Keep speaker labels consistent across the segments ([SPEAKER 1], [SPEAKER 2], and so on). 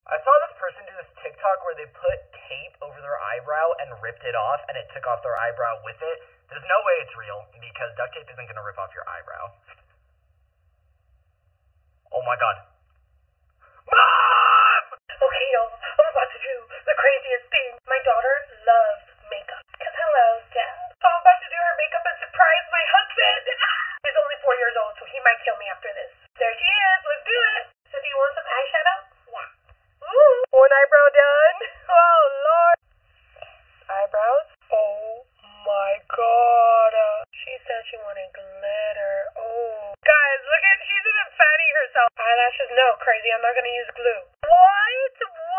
[SPEAKER 1] I saw this person do this TikTok where they put tape over their eyebrow and ripped it off, and it took off their eyebrow with it. There's no way it's real, because duct tape isn't going to rip off your eyebrow. Oh my god. Mom!
[SPEAKER 2] Okay, y'all, I'm about to do the craziest thing. My daughter loves makeup. Because hello, Dad. So I'm about to do her makeup and surprise my husband. He's only 4 years old, so he might kill me after this. There she is. Let's do it. So do you want some eyeshadow? Yeah. Ooh, one eyebrow done. Oh, Lord. Eyebrows? Oh, my God. She said she wanted glitter. Oh. Guys, look at, she's even fanning herself. Eyelashes? No, crazy. I'm not going to use glue. What?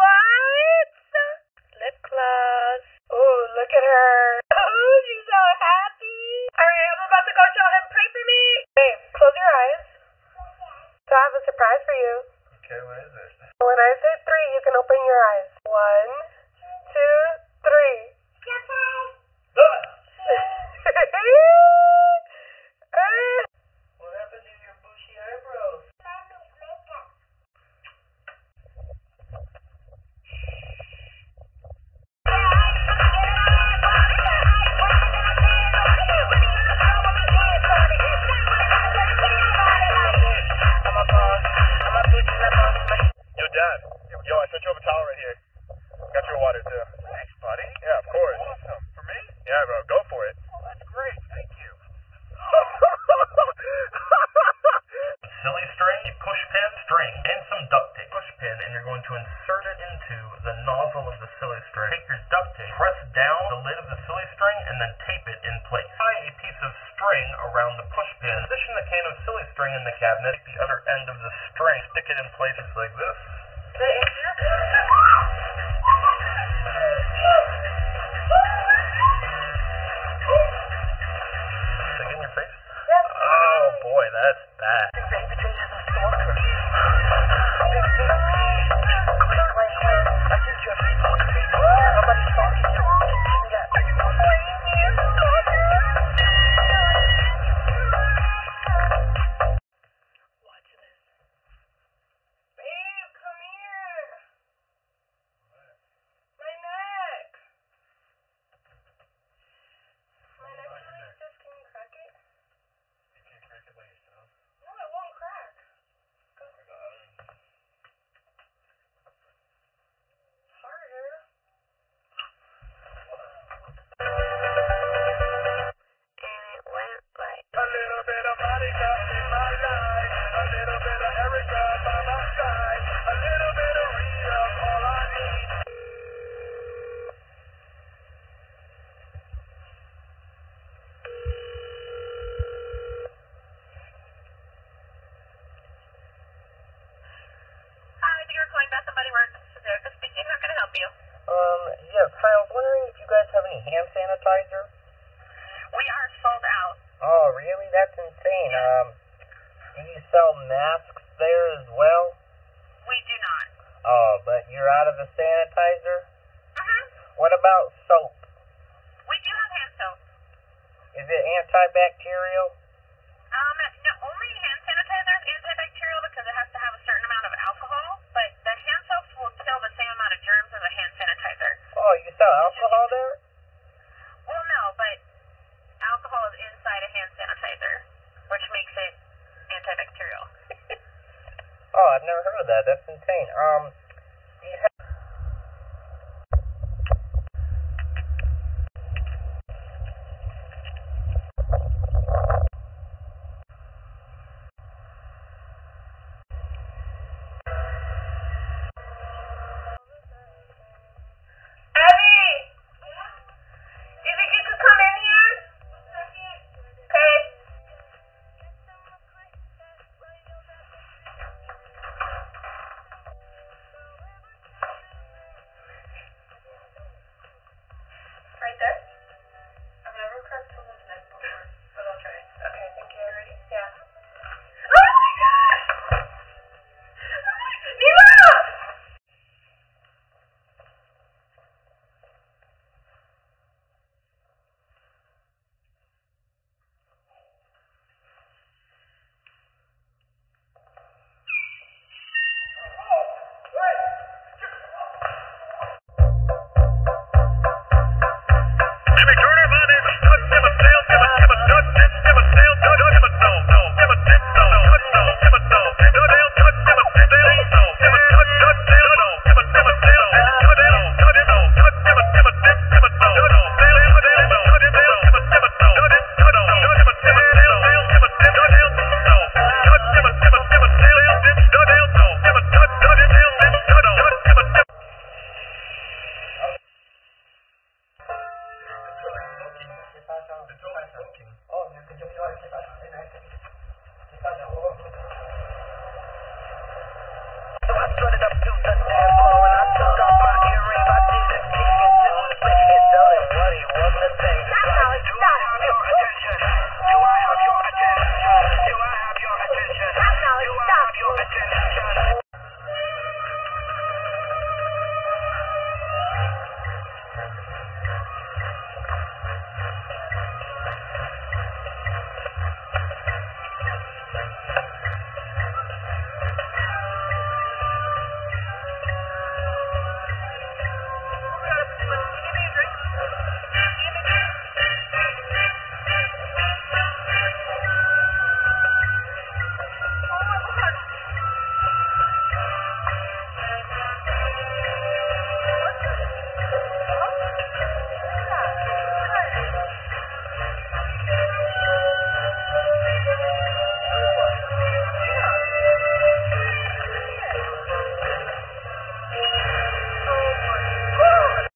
[SPEAKER 2] Lip gloss. Oh, look at her. Oh, she's so happy. All right, I'm about to go show him. Pray for me. Babe, close your eyes. So I have a surprise for you.
[SPEAKER 1] Okay, what is it?
[SPEAKER 2] When I say 3, you can open your eyes. 1, 2, 3.
[SPEAKER 1] What happened to your bushy eyebrows? Yo, Dad. Yo, I sent you over a towel right here. Got your water, too. Thanks, buddy. Yeah, of course. Awesome. For me? Yeah, bro. Go for it. Oh, that's great. Thank you. Silly string, a push pin, string, and some duct tape. Push pin, and you're going to insert it into the nozzle of the silly string. Take your duct tape, press down the lid of the silly string, and then tape it in place. Tie a piece of string around the push pin. Position the can of silly string in the cabinet. Take the other end of the string, stick it in place just like this. Stick in your face? Oh boy, that's bad. Baby J has a stalker. Wait. I think you're a stalker, baby. Somebody's stalking you. Give me that.
[SPEAKER 2] Watch this. Babe, come here. My neck. My neck really stiff. Can you crack it?
[SPEAKER 1] You can't crack it by yourself.
[SPEAKER 2] No, it won't crack. Go. Harder. And it went like.
[SPEAKER 1] A little bit of Monica in my life, a little bit of Erica by my side, a little bit of Rita, all I need.
[SPEAKER 2] Hi, thank you for calling Bath and Body Works. This is Erica speaking. How can I help you?
[SPEAKER 1] Yes, hi, I was wondering if you guys have any hand sanitizer?
[SPEAKER 2] We are sold out.
[SPEAKER 1] Oh, really? That's insane. Do you sell masks there as well?
[SPEAKER 2] We do not.
[SPEAKER 1] Oh, but you're out of the sanitizer?
[SPEAKER 2] Uh-huh.
[SPEAKER 1] What about soap?
[SPEAKER 2] We do have hand soap.
[SPEAKER 1] Is it antibacterial?